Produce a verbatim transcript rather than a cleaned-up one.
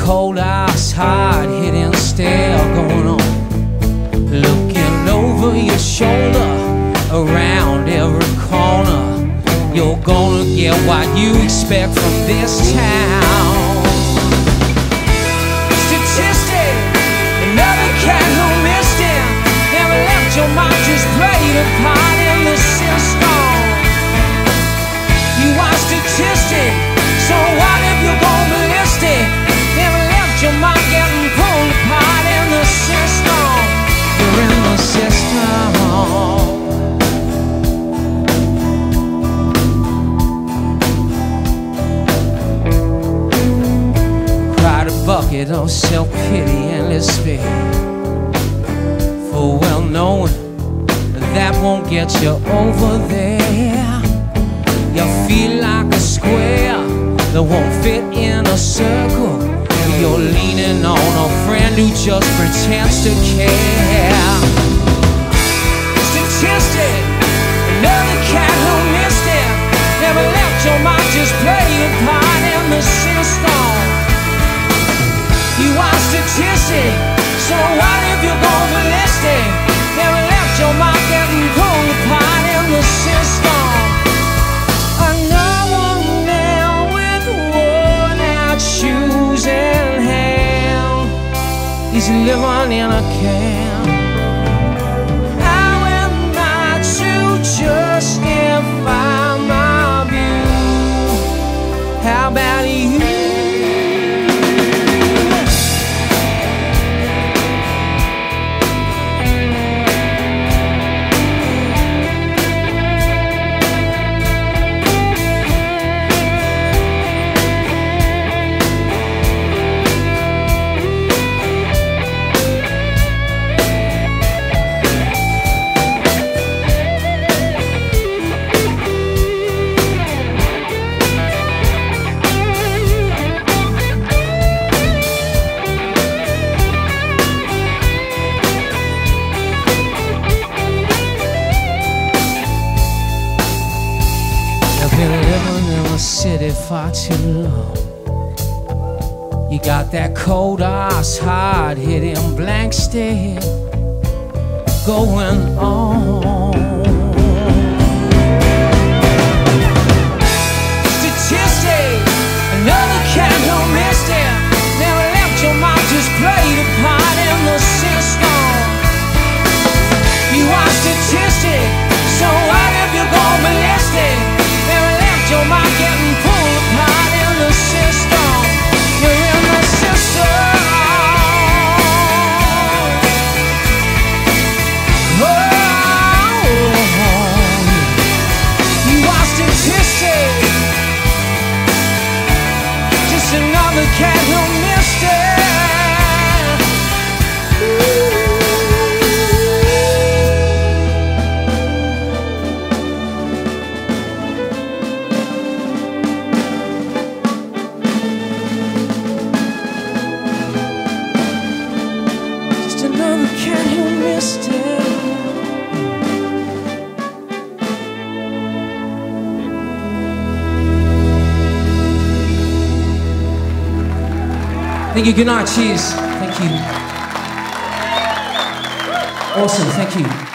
cold ice, hard-hitting stare going on. Looking over your shoulder, around every corner. You're gonna get what you expect from this town. Statistic, another cat who missed it. Never left your mark, just played a part in the system. You are statistic, so what if you're gonna ballistic? Never left your mark, getting pulled apart in the system. You're in the system. Cried a bucket of self-pity and despair, full well knowing that won't get you over there. You feel like a square that won't fit in a circle. You're leaning on a friend who just pretends to care. Statistic, another cat who missed it. Never left your mark, just played a part in the system. You are statistic, so what if you're going ballistic? Never left your mark, getting pulled apart in the system. Another man with worn out shoes in hand, he's living in a can. How am I to justify my view? How about you? City far too long. You got that cold ice, hard-hitting blank stare going on. Statistic, another cat who missed it. Never left your mark, just played a part in the system. You are statistic, so what if you're going ballistic? Never left your mark, getting pulled apart in the system. You're in the system. Oh, you are statistic, just another cat who missed it. Thank you, good night, cheers. Thank you. Awesome, thank you.